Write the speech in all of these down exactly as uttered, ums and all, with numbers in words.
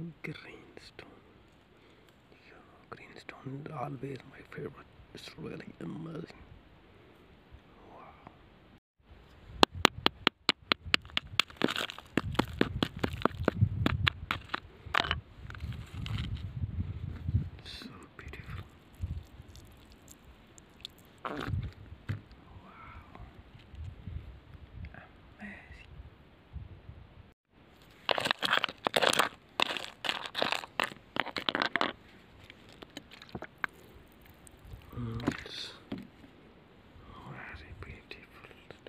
Greenstone. You know, greenstone is always my favorite. It's really amazing. Wow. So beautiful. Wow. Amazing. Mm, It's very beautiful.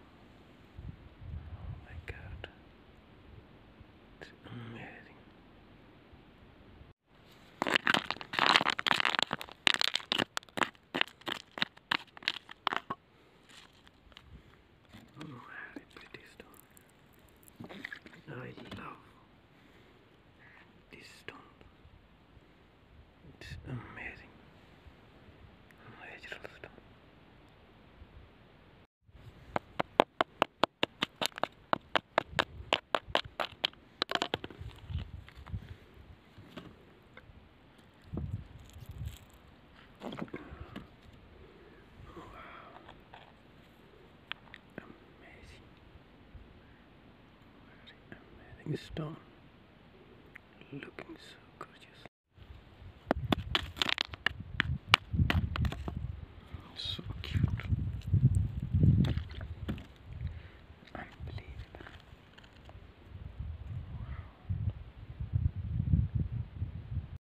Oh my God. It's amazing. Very pretty stone. I love this stone. It's amazing. Natural stone. Amazing. Very amazing stone. Looking so gorgeous.